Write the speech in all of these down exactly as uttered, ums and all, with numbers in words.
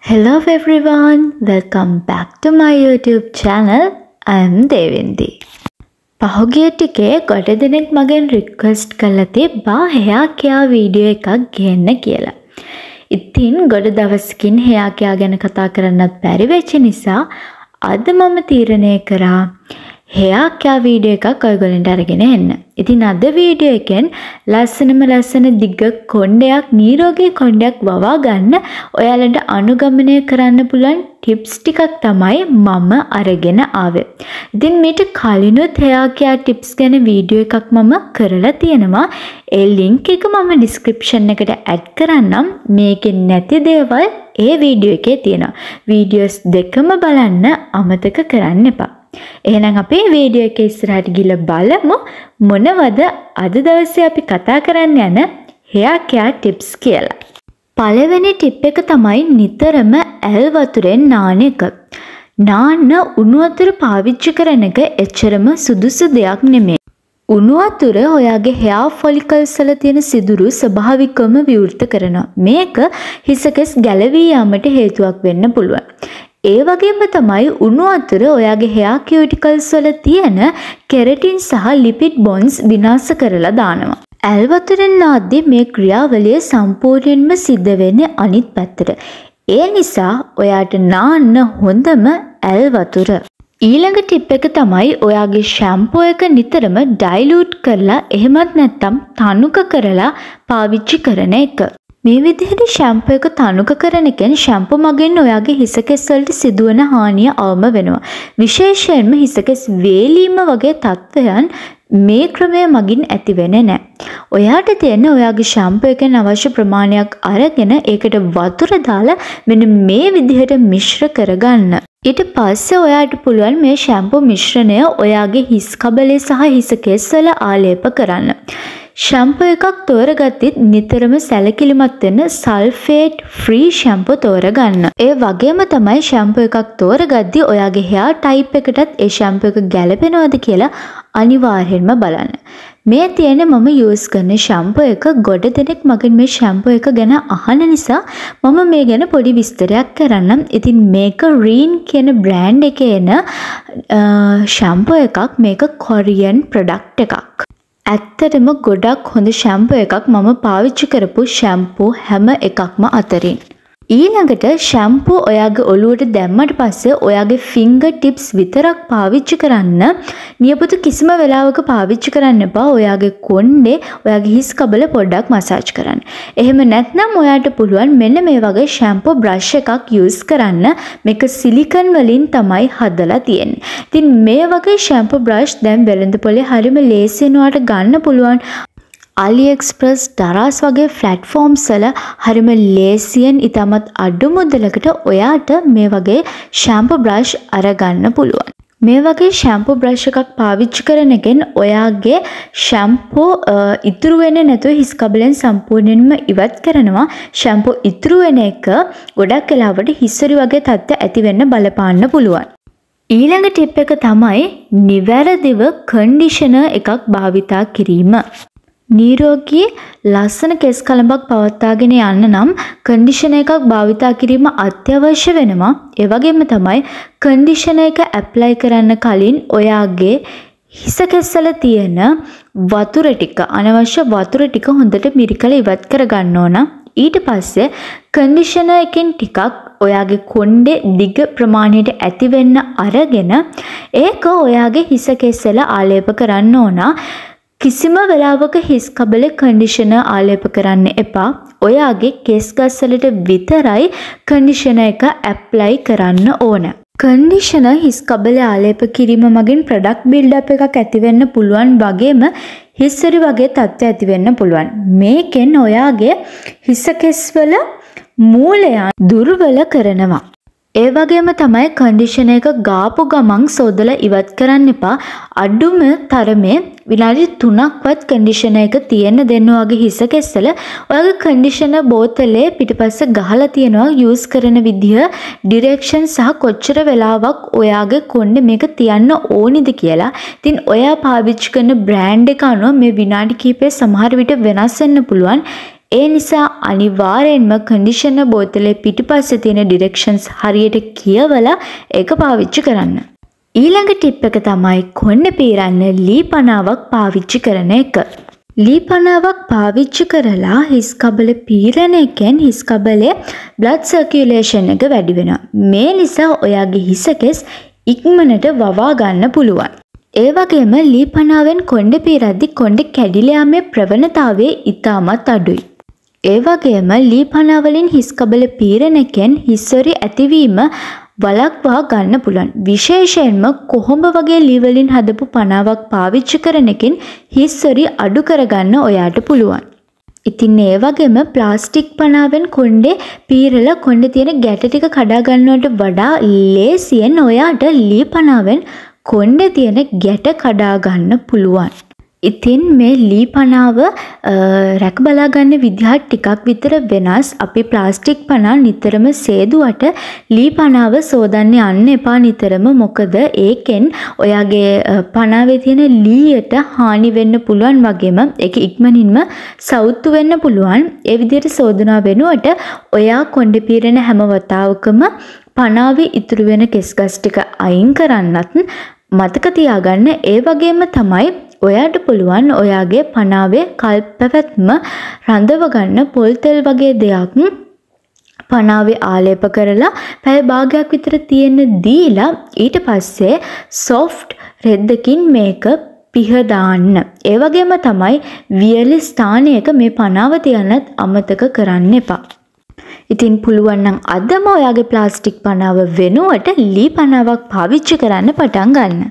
Hello everyone, welcome back to my YouTube channel. I am Devindi. පහුගිය ටිකේ ගොඩ දෙනෙක් මගෙන් රික්වෙස්ට් කරලා තිබ්බා hair care වීඩියෝ එකක් ගේන්න කියලා. ඉතින් ගොඩ දවසකින් hair care ගැන කතා කරන්නත් බැරි වෙච්ච නිසා අද මම තීරණය කරා hair care වීඩියෝ එකක් ඔයගොල්ලන්ට අරගෙන එන්න. ඉතින් අද වීඩියෝ එකෙන් ලස්සනම ලස්සන දිග කොණ්ඩයක් නිරෝගී කොණ්ඩයක් වවා ගන්න ඔයාලට අනුගමනය කරන්න පුළුවන් ටිප්ස් ටිකක් තමයි මම අරගෙන ආවේ. ඉතින් මේට කලිනුත් hair care ටිප්ස් ගැන වීඩියෝ එකක් මම කරලා තියෙනවා. ඒ link එක මම description එකට add කරන්නම්. මේකේ නැති දේවල් ඒ වීඩියෝ එකේ තියෙනවා. වීඩියෝස් දෙකම බලන්න අමතක කරන්න එපා. එහෙනම් අපි වීඩියෝ එක ඉස්සරහට ගිහලා බලමු මොනවද අද දවසේ අපි කතා කරන්න යන hair care tips කියලා. පළවෙනි ටිප් එක තමයි නිතරම ඇල් වතුරෙන් නාන එක. නාන්න උණු වතුර පාවිච්චි කරන එක එච්චරම සුදුසු දෙයක් නෙමෙයි. උණු වතුර ඔයාගේ hair follicles වල තියෙන සිදුරු ස්වභාවිකවම විවෘත කරනවා. මේක හිසකස් ගැලවී යාමට හේතුවක් වෙන්න පුළුවන්. ඒ වගේම තමයි උණු වතුර ඔයාගේ hair cuticles වල තියෙන keratin සහ lipid bonds විනාශ කරලා දානවා. ඇල් වතුරෙන් නාද්දී මේ ක්‍රියාවලිය සම්පූර්ණයෙන්ම සිද්ධ වෙන්නේ අනිත් පැත්තට. ඒ නිසා ඔයාට නාන්න හොඳම ඇල් වතුර. ඊළඟ ටිප් එක තමයි ඔයාගේ ෂැම්පෝ එක නිතරම ඩයිලූට් කරලා එහෙමත් නැත්නම් තනුක කරලා පාවිච්චි කරන එක. මේ විදිහට ෂැම්පෝ එක තනුක කරන එකෙන් ෂැම්පෝ මගින් ඔයාගේ හිස කෙස් වලට සිදුවන හානිය අවම වෙනවා. විශේෂයෙන්ම හිස කෙස් වේලීම වගේ තත්ත්වයන් මේ ක්‍රමය මගින් ඇති වෙන්නේ නැහැ. ඔයාට තියෙන ඔයාගේ ෂැම්පෝ එකෙන් අවශ්‍ය ප්‍රමාණයක් අරගෙන ඒකට වතුර දාලා මෙන්න මේ විදිහට මිශ්‍ර කරගන්න. ඊට පස්සේ ඔයාට පුළුවන් මේ ෂැම්පෝ මිශ්‍රණය ඔයාගේ හිස් කබලේ සහ හිස කෙස් වල ආලේප කරන්න. ෂැම්පෝ එකක් තෝරගත්තත් නිතරම සැලකිලිමත් වෙන්න සල්ෆේට් ෆ්‍රී ෂැම්පෝ තෝරගන්න. ඒ වගේම තමයි ෂැම්පෝ එකක් තෝරගද්දී ඔයාගේ hair type එකටත් ඒ ෂැම්පෝ එක ගැලපෙනවද කියලා අනිවාර්යෙන්ම බලන්න. මේ තියෙන මම යූස් කරන ෂැම්පෝ එක ගොඩ දෙනෙක් මගෙන් මේ ෂැම්පෝ එක ගැන අහන නිසා මම මේ ගැන පොඩි විස්තරයක් කරන්නම්. ඉතින් මේක රීන් කියන බ්‍රෑන්ඩ් එකේ එන ෂැම්පෝ එකක්. මේක කොරියන් ප්‍රොඩක්ට් එකක්. ඇත්තටම ගොඩක් හොඳ ෂැම්පෝ එකක් මම පාවිච්චි කරපු ෂැම්පෝ හැම එකක්ම අතරින්. ඊළඟට ෂැම්පෝ ඔයාගේ ඔළුවට දැම්මට පස්සේ ඔයාගේ ෆිංගර් ටිප්ස් විතරක් පාවිච්චි කරන්න. නියපොතු කිසිම වෙලාවක පාවිච්චි කරන්න එපා. ඔයාගේ කොණ්ඩේ ඔයාගේ හිස් කබල පොඩ්ඩක් මසාජ් කරන්න. එහෙම නැත්නම් ඔයාට පුළුවන් මෙන්න මේ වගේ ෂැම්පෝ බ්‍රෂ් එකක් යූස් කරන්න. මේක සිලිකන් වලින් තමයි හදලා තියෙන්නේ. ඉතින් මේ වගේ ෂැම්පෝ බ්‍රෂ් දැන් වෙළඳ පොලේ හරිම ලේසියෙන් ඔයාට ගන්න පුළුවන්. AliExpress දරාස් වගේ platforms වල හරිම ලේසියෙන් ඉතාමත් අඩු මුදලකට ඔයාට මේ වගේ ෂැම්පෝ බ්‍රෂ් අරගන්න පුළුවන්. මේ වගේ ෂැම්පෝ බ්‍රෂ් එකක් පාවිච්චි කරන එකෙන් ඔයාගේ ෂැම්පෝ ඉතුරු වෙන්නේ නැතුව හිස් කබලෙන් සම්පූර්ණයෙන්ම ඉවත් කරනවා. ෂැම්පෝ ඉතුරු වෙන එක ගොඩක් වෙලාවට හිස්සරි වගේ තත්ත්ව ඇති වෙන්න බලපාන්න පුළුවන්. ඊළඟ ටිප් එක තමයි නිවැරදිව කන්ඩිෂනර් එකක් භාවිතා කිරීම. නිරෝගී ලස්සන කෙස් කලඹක් පවත්වාගෙන යන්න නම් කන්ඩිෂනර් එකක් භාවිතා කිරීම අත්‍යවශ්‍ය වෙනවා. ඒ වගේම තමයි කන්ඩිෂනර් එක ඇප්ලයි කරන්න කලින් ඔයාගේ හිස කෙස් වල තියෙන වතුර ටික අනවශ්‍ය වතුර ටික හොඳට මිරිකලා ඉවත් කරගන්න ඕන. ඊට පස්සේ කන්ඩිෂනර් එකෙන් ටිකක් ඔයාගේ කොණ්ඩේ දිග ප්‍රමාණයට ඇති වෙන්න අරගෙන ඒක ඔයාගේ හිස කෙස් වල ආලේප කරන්න ඕන. කිසිම වෙලාවක හිස් කබලේ කන්ඩිෂනර් ආලේප කරන්න එපා. ඔයාගේ කෙස් ගස් වලට විතරයි කන්ඩිෂනර් එක ඇප්ලයි කරන්න ඕන. කන්ඩිෂනර් හිස් කබලේ ආලේප කිරීම මගින් ප්‍රොඩක්ට් බිල්ඩ් අප් එකක් ඇති වෙන්න පුළුවන් වගේම හිස්සරි වගේ තත්ත්ව ඇති වෙන්න පුළුවන්. මේකෙන් ඔයාගේ හිස කෙස් වල මූලයන් දුර්වල කරනවා. ඒ වගේම තමයි කන්ඩිෂනර් එක ගාපු ගමන් සෝදලා ඉවත් කරන්න එපා. අඩුම තරමේ විනාඩි තුනක්වත් කන්ඩිෂනර් එක තියෙන්න දෙන්න වගේ හිස කෙස්සල ඔයාගේ කන්ඩිෂනර් බෝතලේ පිටිපස්ස ගහලා තියෙනවා යූස් කරන විදිහ ඩිරෙක්ෂන් සහ කොච්චර වෙලාවක් ඔයාගේ කොණ්ඩේ මේක තියන්න ඕනිද කියලා. ඉතින් ඔයා පාවිච්චි කරන බ්‍රෑන්ඩ් එක අනුව මේ විනාඩි කිහිපේ සමහර විට වෙනස් වෙන්න පුළුවන්. ඒ නිසා අනිවාර්යෙන්ම කන්ඩිෂනර් බෝතලේ පිටිපස්සේ තියෙන ඩිරෙක්ෂන්ස් හරියට කියවලා ඒක පාවිච්චි කරන්න. ඊළඟ ටිප් එක තමයි කොණ්ඩේ පීරන්න ලී පනාවක් පාවිච්චි කරන එක. ලී පනාවක් පාවිච්චි කරලා හිස් කබල පීරන එකෙන් හිස් කබලේ බ්ලඩ් සර්කියුලේෂන් එක වැඩි වෙනවා. මේ නිසා ඔයාගේ හිස කෙස් ඉක්මනට වවා ගන්න පුළුවන්. ඒ වගේම ලී පනාවෙන් කොණ්ඩේ පීරද්දි කොණ්ඩේ කැඩිලා යාමේ ප්‍රවණතාවය ඉතාමත් අඩුයි. ඒ වගේම ලී පනා වලින් හිස් කබල පීරන එකෙන් හිස්සොරි ඇතිවීම වළක්වා ගන්න පුළුවන්. විශේෂයෙන්ම කොහොඹ වගේ ලී වලින් හදපු පනාවක් පාවිච්චි කරන එකෙන් හිස්සොරි අඩු කරගන්න ඔයාට පුළුවන්. ඉතින් ඒ වගේම ප්ලාස්ටික් පනාවෙන් කොණ්ඩේ පීරලා කොණ්ඩේ තියෙන ගැට ටික කඩා ගන්නවට වඩා ලේසියෙන් ඔයාට ලී පනාවෙන් කොණ්ඩේ තියෙන ගැට කඩා ගන්න පුළුවන්. ඉතින් මේ ලී පනාව රැක බලා ගන්න විදිහ ටිකක් විතර වෙනස්. අපි ප්ලාස්ටික් පනා නිතරම සේදුවට ලී පනාව සෝදන්න යන්න එපා නිතරම. මොකද ඒකෙන් ඔයාගේ පනාවේ තියෙන ලීයට හානි වෙන්න පුළුවන් වගේම ඒක ඉක්මනින්ම සවුත්තු වෙන්න පුළුවන්. ඒ විදිහට සෝදනවා වෙනුවට ඔයා කොණ්ඩේ පීරන හැම වතාවකම පනාවේ ඉතුරු වෙන කෙස් ගස් ටික අයින් කරන්නත් මතක තියාගන්න. ඒ වගේම තමයි ඔයාට පුළුවන් ඔයාගේ පනාවේ කල් පැවැත්ම රඳව ගන්න පොල් තෙල් වගේ දෙයක් පනාවේ ආලේප කරලා පැය භාගයක් විතර තියෙන්න දීලා ඊට පස්සේ සොෆ්ට් රෙද්දකින් මේක පිහ දාන්න. ඒ වගේම තමයි වියලි ස්ථානයක මේ පනාව තියන්නත් අමතක කරන්න එපා. ඉතින් පුළුවන් නම් අදම ඔයාගේ ප්ලාස්ටික් පනාව වෙනුවට ලී පනාවක් පාවිච්චි කරන්න පටන් ගන්න.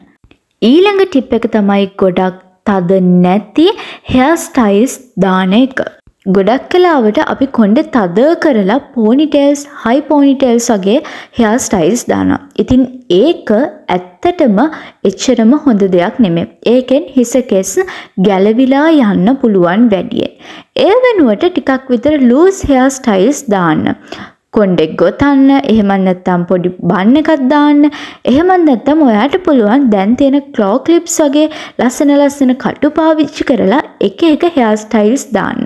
ඊළඟ ටිප් එක තමයි ගොඩක් තද නැති හෙයාර් ස්ටයිල්ස් දාන එක. ගොඩක් කලාවට අපි කොණ්ඩේ තද කරලා පෝනිටේල්ස්, හයි පෝනිටේල්ස් වගේ හෙයාර් ස්ටයිල්ස් දානවා. ඉතින් ඒක ඇත්තටම එච්චරම හොඳ දෙයක් නෙමෙයි. ඒකෙන් හිස කෙස් ගැලවිලා යන්න පුළුවන් වැඩියෙන්. ඒ වෙනුවට ටිකක් විතර ලූස් හෙයාර් ස්ටයිල්ස් දාන්න. කොණ්ඩෙක් ගොතන්න, එහෙම නැත්නම් පොඩි බන් එකක් දාන්න. එහෙම නැත්නම් ඔයාට පුළුවන් දැන් තියෙන ක්ලෝ ක්ලිප්ස් වගේ ලස්සන ලස්සන කටු පාවිච්චි කරලා එක එක හෙයාර් ස්ටයිල්ස් දාන්න.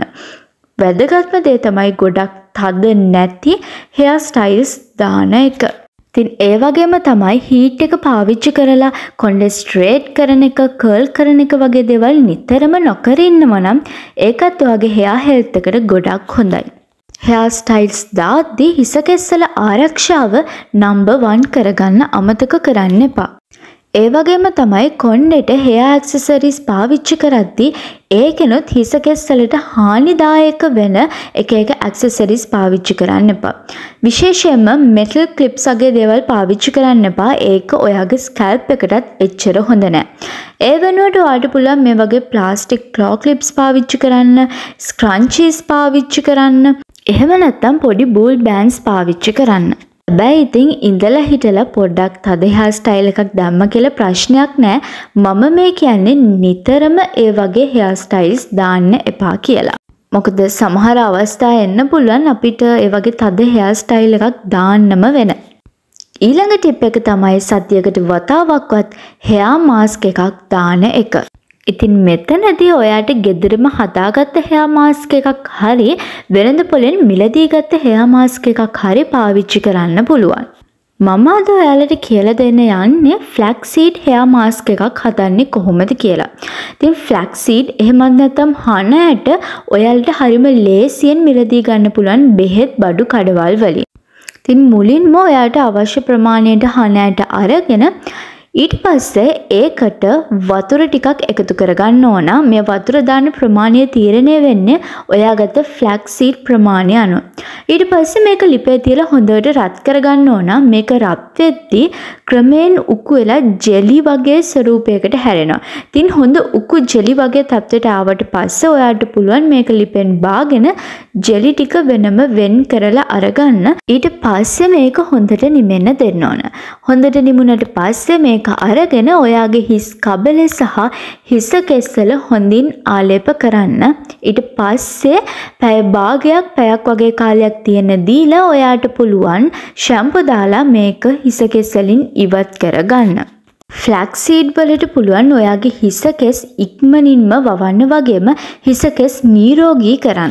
වැදගත්ම දේ තමයි ගොඩක් තද නැති හෙයාර් ස්ටයිල්ස් දාන එක. ඉතින් ඒ වගේම තමයි හීට් එක පාවිච්චි කරලා කොණ්ඩේ ස්ට්‍රේට් කරන එක, කර්ල් කරන එක වගේ දේවල් නිතරම නොකර ඉන්නව නම් ඒකත් ඔයාගේ හෙයාර් හෙල්ත් එකට ගොඩක් හොඳයි. හෙයාර් ස්ටයිල්ස් දාද්දී හිස කෙස්වල ආරක්ෂාව නම්බර් වන් කරගන්න අමතක කරන්න එපා. ඒ වගේම තමයි කොණ්ඩේට හෙයාර් ඇක්සසරිස් පාවිච්චි කරද්දී ඒකෙනුත් හිස කෙස්වලට හානිදායක වෙන එක එක ඇක්සසරිස් පාවිච්චි කරන්න එපා. විශේෂයෙන්ම මෙටල් ක්ලිප්ස් වගේ දේවල් පාවිච්චි කරන්න එපා. ඒක ඔයාගේ ස්කැල්ප් එකටත් එච්චර හොඳ නැහැ. ඒ වෙනුවට ඔයාලට පුළුවන් මේ වගේ ප්ලාස්ටික් ක්ලෝ ක්ලිප්ස් පාවිච්චි කරන්න, ස්ක්‍රන්චීස් පාවිච්චි කරන්න. එහෙම නැත්නම් පොඩි බූල් බෑන්ඩ්ස් පාවිච්චි කරන්න. හැබැයි ඉතින් ඉඳලා හිටලා පොඩ්ඩක් තද හෙයාර් ස්ටයිල් එකක් දැම්ම කියලා ප්‍රශ්නයක් නැහැ. මම මේ කියන්නේ නිතරම ඒ වගේ හෙයාර් ස්ටයිල්ස් දාන්න එපා කියලා. මොකද සමහර අවස්ථා එන්න පුළුවන් අපිට ඒ වගේ තද හෙයාර් ස්ටයිල් එකක් දාන්නම වෙන. ඊළඟ ටිප් එක තමයි සතියකට වතාවක්වත් හෙයාර් මාස්ක් එකක් දාන එක. ඉතින් මෙතනදී ඔයාට ගෙදරම හදාගත්ත හෙයාර් මාස්ක් එකක් හරි වෙළඳ පොලෙන් මිලදී ගත්ත හෙයාර් මාස්ක් එකක් හරි පාවිච්චි කරන්න පුළුවන්. මම අද ඔයාලට කියලා දෙන්න යන්නේ ෆ්ලැක්ස් සීඩ් හෙයාර් මාස්ක් එකක් හදන්නේ කොහොමද කියලා. ඉතින් ෆ්ලැක්ස් සීඩ් එහෙමත් නැත්නම් හන ඇට ඔයාලට හරිම ලේසියෙන් මිලදී ගන්න පුළුවන් බෙහෙත් බඩු කඩවල් වලින්. ඉතින් මුලින්ම ඔයාලට අවශ්‍ය ප්‍රමාණයට හන ඇට අරගෙන ඊට පස්සේ ඒකට වතුර ටිකක් එකතු කරගන්න ඕන. මේ වතුර දාන ප්‍රමාණය තීරණය වෙන්නේ ඔයාගත්ත ෆ්ලැක්ස් සීඩ් ප්‍රමාණය අනුව. ඊට පස්සේ මේක ලිපේ තියලා හොඳට රත් කරගන්න ඕන. මේක රත් වෙද්දී ක්‍රමයෙන් උකු වෙලා ජෙලි වගේ ස්වරූපයකට හැරෙනවා. ඉතින් හොඳ උකු ජෙලි වගේ තත්ත්වයට ආවට පස්සේ ඔයාලට පුළුවන් මේක ලිපෙන් බාගෙන ජෙලි ටික වෙනම වෙන් කරලා අරගන්න. ඊට පස්සේ මේක හොඳට නිමෙන්න දෙන්න ඕන. හොඳට නිමුණට පස්සේ මේක අරගෙන ඔයාගේ හිස් කබලේ සහ හිස කෙස්වල හොඳින් ආලේප කරන්න. ඊට පස්සේ පැය භාගයක් පැයක් වගේ කාලයක් තියෙන දීලා ඔයාට පුළුවන් ෂැම්පු දාලා මේක හිස කෙස් වලින් ඉවත් කරගන්න. ෆ්ලැක්ස් සීඩ් වලට පුළුවන් ඔයාගේ හිස කෙස් ඉක්මනින්ම වවන්න වගේම හිස කෙස් නිරෝගී කරන්න.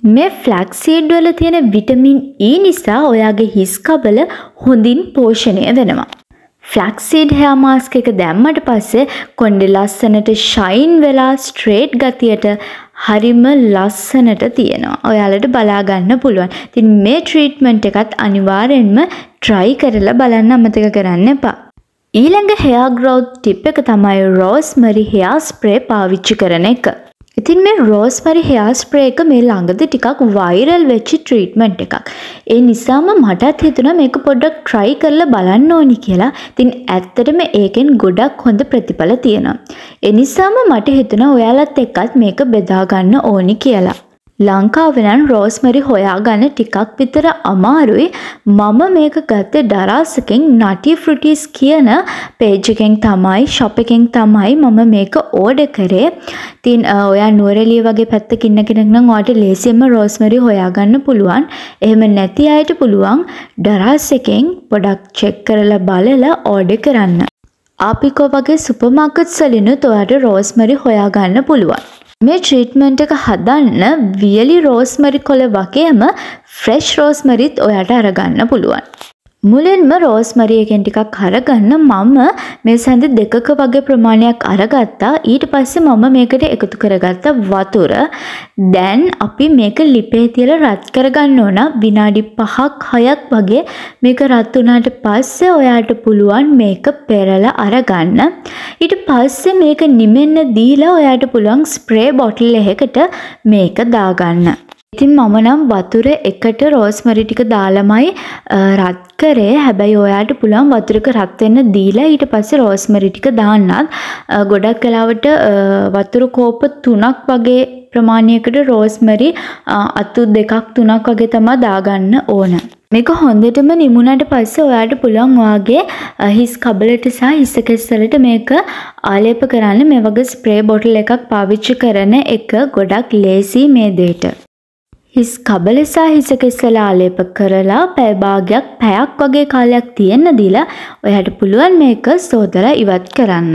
මේ ෆ්ලැක්ස් සීඩ් වල තියෙන විටමින් E නිසා ඔයාගේ හිස් කබල හොඳින් පෝෂණය වෙනවා. ෆ්ලැක්ස් සීඩ් හෙයා මාස්ක් එක දැම්මට පස්සේ කොණ්ඩේ ලස්සනට ෂයින් වෙලා ස්ට්‍රේට් ගතියට හරිම ලස්සනට තියෙනවා. ඔයාලට බලා ගන්න පුළුවන්. ඉතින් මේ ට්‍රීට්මන්ට් එකත් අනිවාර්යෙන්ම try කරලා බලන්න අමතක කරන්න එපා. ඊළඟ hair growth tip එක තමයි rosemary hair spray පාවිච්චි කරන එක. ඉතින් මේ rosemary hair spray එක මේ ළඟදී ටිකක් viral වෙච්ච treatment එකක්. ඒ නිසාම මටත් හිතුණා මේක පොඩ්ඩක් try කරලා බලන්න ඕනි කියලා. ඉතින් ඇත්තටම ඒකෙන් ගොඩක් හොඳ ප්‍රතිඵල තියෙනවා. ඒ නිසාම මට හිතුණා ඔයාලත් එක්කත් මේක බෙදා ගන්න ඕනි කියලා. ලංකාවේ නම් රෝස්මරි හොයාගන්න ටිකක් විතර අමාරුයි. මම මේක ගත්තේ දරාසකින් නටි ෆෘටිස් කියන පේජ් එකෙන් තමයි shop එකෙන් තමයි මම මේක ඕඩර් කරේ. ඉතින් ඔයා නුවරඑළිය වගේ පැත්තක ඉන්න කෙනෙක් නම් ඔයාට ලේසියෙන්ම රෝස්මරි හොයාගන්න පුළුවන්. එහෙම නැති අයට පුළුවන් දරාස් එකෙන් පොඩක් චෙක් කරලා බලලා ඕඩර් කරන්න. ආපිකෝ වගේ සුපර් මාකට්ස් වලිනුත් ඔයාට රෝස්මරි හොයාගන්න පුළුවන්. මේ ට්‍රීට්මන්ට් එක හදන්න වියලි රෝස්මරි කොළ වගේම ෆ්‍රෙෂ් රෝස්මරිත් ඔයාට අරගන්න පුළුවන්. මුලින්ම රෝස්මරි එකෙන් ටිකක් අරගන්න මම මේ සැඳ දෙකක වගේ ප්‍රමාණයක් අරගත්තා. ඊට පස්සේ මම මේකට එකතු කරගත්ත වතුර. දැන් අපි මේක ලිපේ තියලා රත් කරගන්න ඕන. විනාඩි පහක් හයක් වගේ මේක රත් වුණාට පස්සේ ඔයාට පුළුවන් මේක පෙරලා අරගන්න. ඊට පස්සේ මේක නිමෙන්න දීලා ඔයාට පුළුවන් ස්ප්‍රේ බොටල් එකකට මේක දාගන්න. ඉතින් මම නම් වතුර එකට රෝස්මරි ටික දාලාමයි රත් කරේ. හැබැයි ඔයාට පුළුවන් වතුර එක රත් වෙන්න දීලා ඊට පස්සේ රෝස්මරි ටික දාන්නත්. ගොඩක් වෙලාවට වතුර කෝප තුනක් වගේ ප්‍රමාණයකට රෝස්මරි අතු දෙකක් තුනක් වගේ තමයි දාගන්න ඕන. මේක හොඳටම නිමුණාට පස්සේ ඔයාට පුළුවන් ඔයාගේ හිස් කබලට සහ හිස් කෙස් වලට මේක ආලේප කරන්න. මේ වගේ ස්ප්‍රේ බොටල් එකක් පාවිච්චි කරන එක ගොඩක් ලේසි මේ දෙයට. හිස් කබල සහ හිස කෙස් වල ආලේප කරලා පැය භාගයක් පැයක් වගේ කාලයක් තියෙන්න දීලා ඔයාට පුළුවන් මේක සෝදලා ඉවත් කරන්න.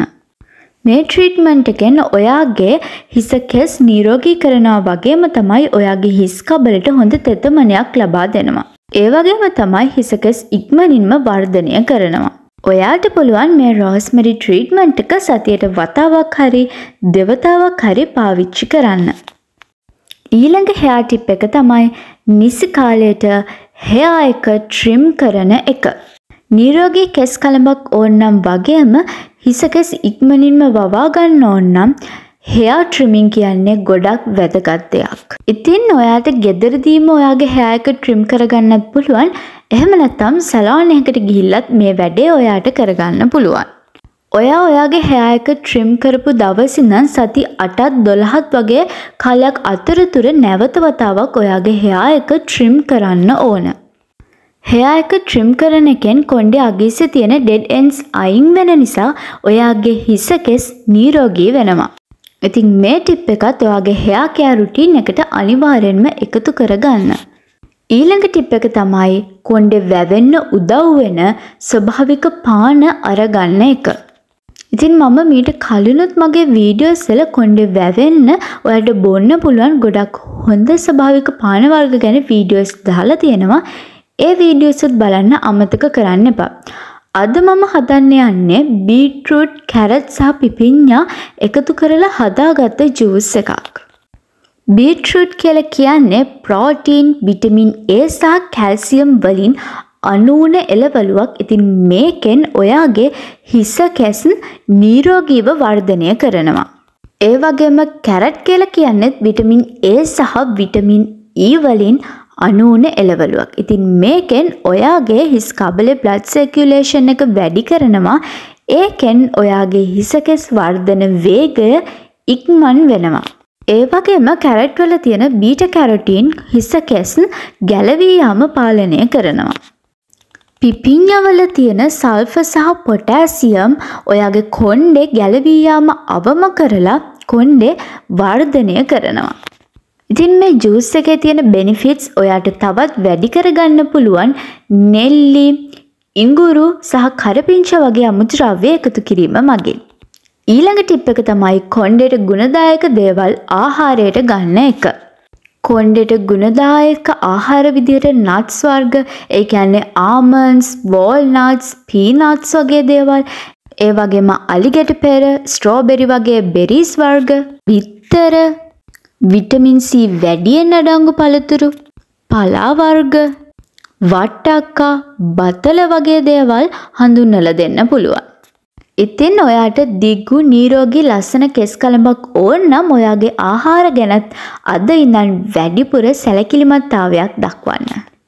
මේ ට්‍රීට්මන්ට් එකෙන් ඔයාගේ හිස කෙස් නිරෝගී කරනවා වගේම තමයි ඔයාගේ හිස් කබලට හොඳ තෙතමනයක් ලබා දෙනවා. ඒ වගේම තමයි හිස කෙස් ඉක්මනින්ම වර්ධනය කරනවා. ඔයාට පුළුවන් මේ රෝස්මරි ට්‍රීට්මන්ට් එක සතියට වතාවක් හරි දෙවතාවක් හරි පාවිච්චි කරන්න. ඊළඟ hair tip එක තමයි නිසි කාලයට hair එක trim කරන එක. නිරෝගී කෙස් කලඹක් ඕන නම් වගේම හිස කෙස් ඉක්මනින්ම වවා ගන්න ඕන නම් hair trimming කියන්නේ ගොඩක් වැදගත් දෙයක්. ඉතින් ඔයාට ගෙදරදීම ඔයාගේ hair එක trim කරගන්නත් පුළුවන්. එහෙම නැත්නම් සැලෝන් එකකට ගිහිල්ලත් මේ වැඩේ ඔයාට කරගන්න පුළුවන්. ඔයා ඔයාගේ hair එක trim කරපු දවස් ඉඳන් සති අටත් දොළහත් වගේ කාලයක් අතරතුර නැවත වතාවක් ඔයාගේ hair එක trim කරන්න ඕන. hair එක trim කරන එකෙන් කොණ්ඩේ අගිස්සේ තියෙන dead ends අයින් වෙන නිසා ඔයාගේ හිස කෙස් නිරෝගී වෙනවා. ඉතින් මේ tip එකත් ඔයාගේ hair care routine එකට අනිවාර්යෙන්ම එකතු කරගන්න. ඊළඟ tip එක තමයි කොණ්ඩේ වැවෙන්න උදව් වෙන ස්වභාවික පාන අරගන්න එක. ඉතින් මම මීට කලිනුත් මගේ වීඩියෝස් වල කොණ්ඩේ වැවෙන්න ඔයාලට බොන්න පුළුවන් ගොඩක් හොඳ ස්වභාවික පාන වර්ග ගැන වීඩියෝස් දාලා තියෙනවා. ඒ වීඩියෝස් උත් බලන්න අමතක කරන්න එපා. අද මම හදන්න යන්නේ බීට්රූට්, කැරට් සහ පිපිඤ්ඤා එකතු කරලා හදාගත්ත ජූස් එකක්. බීට්රූට් කියලා කියන්නේ ප්‍රෝටීන්, විටමින් A සහ කැල්සියම් වලින් අනූන එළවලුවක්. ඉතින් මේකෙන් ඔයාගේ හිස කෙස් නිරෝගීව වර්ධනය කරනවා. ඒ වගේම කැරට් කියලා කියන්නේ විටමින් A සහ විටමින් E වලින් අනූන එළවලුවක්. ඉතින් මේකෙන් ඔයාගේ හිස් කබලේ blood circulation එක වැඩි කරනවා. ඒකෙන් ඔයාගේ හිස කෙස් වර්ධන වේගය ඉක්මන් වෙනවා. ඒ වගේම කැරට් වල තියෙන බීටා කැරොටින් හිස කෙස් ගැලවී යාම පාලනය කරනවා. පිපිඤ්ඤා වල තියෙන සල්ෆර් සහ පොටෑසියම් ඔයාගේ කොණ්ඩේ ගැලවී යාම අවම කරලා කොණ්ඩේ වර්ධනය කරනවා. ඉතින් මේ ජූස් එකේ තියෙන බෙනිෆිට්ස් ඔයාට තවත් වැඩි කරගන්න පුළුවන් නෙල්ලි, ඉඟුරු සහ කරපිංචා වගේ අමුද්‍රව්‍ය එකතු කිරීම මගින්. ඊළඟ ටිප් එක තමයි කොණ්ඩේට ගුණදායක දේවල් ආහාරයට ගන්න එක. කොණ්ඩෙට ගුණදායක ආහාර විදිහට නට්ස් වර්ග, ඒ කියන්නේ ආමන්ඩ්ස්, වෝල්නට්ස්, පීනට්ස් වගේ දේවල්, ඒ වගේම අලිගැට පෙර, ස්ට්‍රෝබෙරි වගේ බෙරිස් වර්ග, බිත්තර, විටමින් C වැඩියෙන් අඩංගු පළතුරු, පලා වර්ග, වට්ටක්කා, බතල වගේ දේවල් හඳුන්වලා දෙන්න පුළුවන්. ඉතින් ඔයාට දිගු නිරෝගී ලස්සන කෙස් කලඹක් ඕන නම් ඔයාගේ ආහාර ගැනත් අද ඉඳන් වැඩිපුර සැලකිලිමත්තාවයක් දක්වන්න.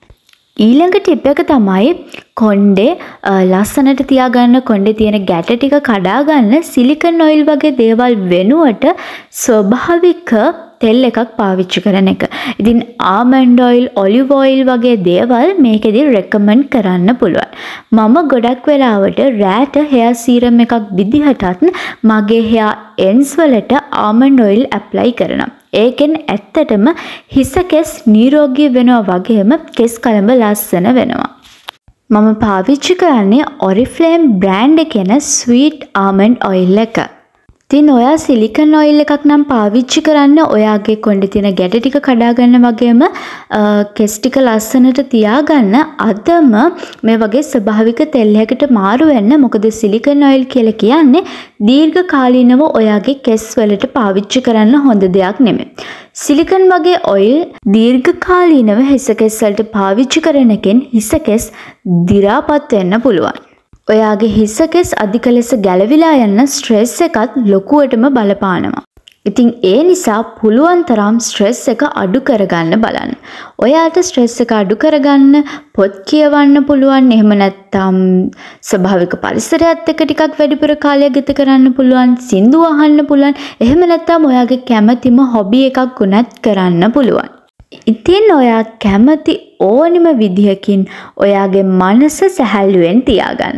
ඊළඟ ටිප් එක තමයි කොණ්ඩේ ලස්සනට තියාගන්න කොණ්ඩේ තියෙන ගැට ටික කඩා ගන්න සිලිකන් ඔයිල් වගේ දේවල් වෙනුවට ස්වභාවික තෙල් එකක් පාවිච්චි කරන එක. ඉතින් ආමන්ඩ් ඔයිල්, ඔලිව් ඔයිල් වගේ දේවල් මේකෙදි රෙකමන්ඩ් කරන්න පුළුවන්. මම ගොඩක් වෙලාවට රෑට හෙයර් සීරම් එකක් විදිහටත් මගේ හෙයර් එන්ඩ්ස් වලට ආමන්ඩ් ඔයිල් ඇප්ලයි කරනවා. ඒකෙන් ඇත්තටම හිස කෙස් නිරෝගී වෙනවා වගේම කෙස් කලඹ ලස්සන වෙනවා. මම පාවිච්චි කරන්නේ ඔරිෆ්ලේම් බ්‍රෑන්ඩ් එකේ ස්වීට් ආමන්ඩ් ඔයිල් එක. ඉතින් ඔයා සිලිකන් ඔයිල් එකක් නම් පාවිච්චි කරන්න ඔයාගේ කොණ්ඩේ තියෙන ගැට ටික කඩා ගන්න වගේම කෙස් ටික ලස්සනට තියාගන්න අදම මේ වගේ ස්වභාවික තෙල් එකකට මාරු වෙන්න. මොකද සිලිකන් ඔයිල් කියලා කියන්නේ දීර්ඝ කාලීනව ඔයාගේ කෙස් වලට පාවිච්චි කරන්න හොඳ දෙයක් නෙමෙයි. සිලිකන් වගේ ඔයිල් දීර්ඝ කාලීනව හිස කෙස් වලට පාවිච්චි කරන එකෙන් හිස කෙස් දි รา පත් වෙන්න පුළුවන්. ඔයාගේ හිස කෙස් අධික ලෙස ගැලවිලා යන ස්ට්‍රෙස් එකත් ලොකුවටම බලපානවා. ඉතින් ඒ නිසා පුළුවන් තරම් ස්ට්‍රෙස් එක අඩු කරගන්න බලන්න. ඔයාට ස්ට්‍රෙස් එක අඩු කරගන්න පොත් කියවන්න පුළුවන්. එහෙම නැත්නම් ස්වභාවික පරිසරයත් එක්ක ටිකක් වැඩිපුර කාලයක් ගත කරන්න පුළුවන්. සින්දු අහන්න පුළුවන්. එහෙම නැත්නම් ඔයාගේ කැමැතිම හොබි එකක් උනත් කරන්න පුළුවන්. ඉතින් ඔයා කැමති ඕනිම විදිහකින් ඔයාගේ මනස සැහැල්ලුවෙන් තියාගන්න.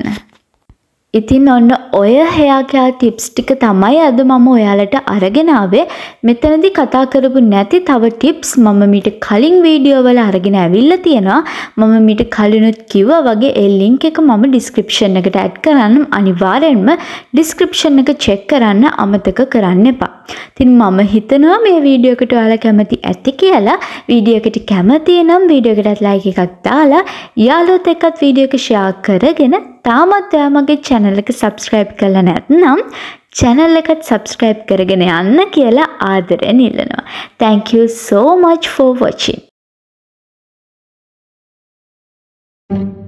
ඉතින් ඔන්න ඔය හෙයා කෙයාර් ටිප්ස් ටික තමයි අද මම ඔයාලට අරගෙන ආවේ. මෙතනදී කතා කරපු නැති තව ටිප්ස් මම මීට කලින් වීඩියෝ වල අරගෙන ඇවිල්ලා තියෙනවා. මම මීට කලිනුත් කිව්වා වගේ ඒ ලින්ක් එක මම ඩිස්ක්‍රිප්ෂන් එකට ඇඩ් කරන්නම්. අනිවාර්යෙන්ම ඩිස්ක්‍රිප්ෂන් එක චෙක් කරන්න අමතක කරන්න එපා. ඉතින් මම හිතනවා මේ වීඩියෝ එකට ඔයාලා කැමති ඇති කියලා. වීඩියෝ එකට කැමති නම් වීඩියෝ එකටත් ලයික් එකක් දාලා යාළුවොත් එක්කත් වීඩියෝ එක ෂෙයා කරගෙන තාමත් ඔයා මගේ channel එක subscribe කරලා නැත්නම් channel එකත් subscribe කරගෙන යන්න කියලා ආදරෙන් ඉල්ලනවා. Thank you so much for watching.